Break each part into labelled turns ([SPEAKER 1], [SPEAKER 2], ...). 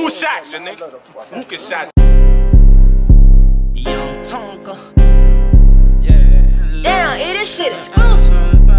[SPEAKER 1] Who shot you, nigga? Who can shot
[SPEAKER 2] Young Tonka. Yeah.
[SPEAKER 3] Damn, this shit exclusive.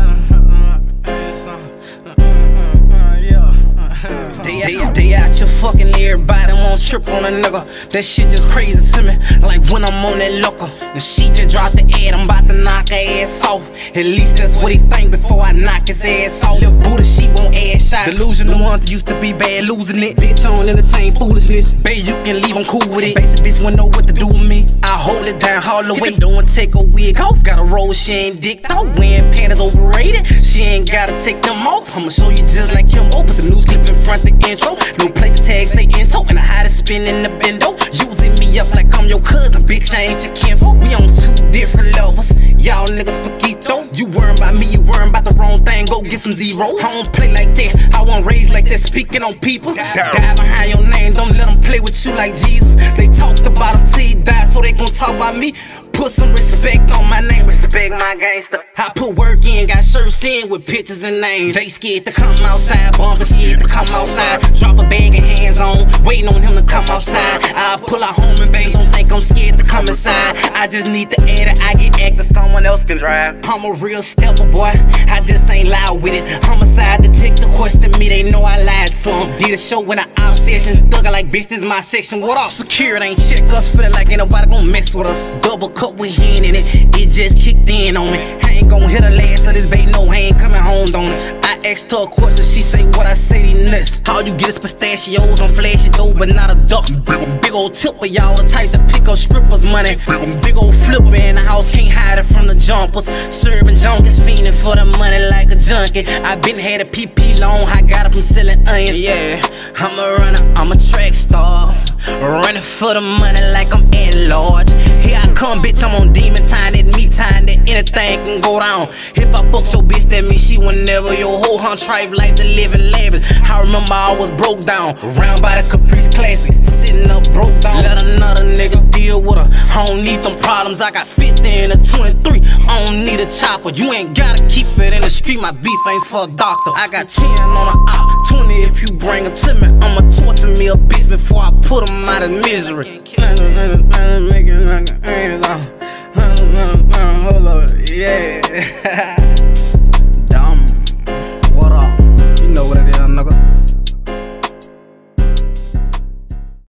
[SPEAKER 2] They out your fucking everybody won't trip on a nigga. That shit just crazy to me, like when I'm on that locker. And she just dropped the ad, I'm about to knock her ass off. At least that's what he think before I knock his ass off. Little Buddha, she won't ass shot. Delusional ones used to be bad, losing it. Bitch, I don't entertain foolishness. Babe, you can leave, I'm cool with it. Basic bitch wouldn't know what to do with me. I hold it down, all the way. Don't take a wig off. Got a roll, she ain't dicked out. Wearing panties overrated. She ain't gotta take them off. I'ma show you just like him. Put the news clip in front the intro. No play the tag, say info. And I hide a spin in the bendo. Using me up like I'm your cousin. Bitch, I ain't your kinfolk. We on two different levels. Y'all niggas poquito. You worrying about me, you worrying about the wrong thing. Go get some zeros. I don't play like that. I won't raise like that. Speaking on people. Die behind your name. Don't let them play with you like Jesus. They talked about him till he died, so they gon' talk about me. Put some respect on my name, respect my gangster. I put work in, got shirts in with pictures and names. They scared to come outside, bumpin' scared to come outside. Drop a bag and hands on, waiting on him to come outside. I pull out home and babe, don't think I'm scared to come inside. I just need to add it, I get active, someone else can drive. I'm a real stepper, boy, I just ain't loud with it. Homicide detective question me, they know I lied to them. Did a show when I obsession, thuggin' like bitch, this my section. What up? Security ain't check us, feelin' like ain't nobody gon' mess with us. Double cup with hen in it, it just kicked in on me. I ain't gon' hit the last of this bait, no, I ain't coming home, don't it? I asked her a question, she say what I say, these nuts. All you get is pistachios, I'm flashy though, but not a duck. Big old tipper, y'all the type to pick up strippers' money. Big old flipper in the house, can't hide it from the jumpers. Serving junkies, fiending for the money like a junkie. I been had a PP long, I got it from selling onions. Yeah, I'm a runner, I'm a track star. Running for the money like I'm at large. Here I come, bitch, I'm on demon time. That me time, that anything can go down. If I fuck your bitch, that means she will never. Your whole hunt tripe like the living lavish. I remember I was broke down, round by the Caprice Classic, sitting up broke down. Let another nigga deal with her. I don't need them problems, I got 50 and a 23. I don't need a chopper, you ain't gotta keep it in the street. My beef ain't for a doctor. I got 10 on the op, 20 if you bring her to me. I'ma torture me a bitch before I put him out of misery.